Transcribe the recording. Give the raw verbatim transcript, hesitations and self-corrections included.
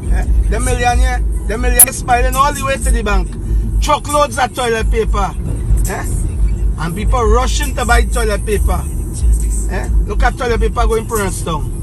Eh? The millionaire, the millionaire smiling all the way to the bank. Truckloads of toilet paper. Eh? And people rushing to buy toilet paper. Eh? Look at toilet paper going Provincetown.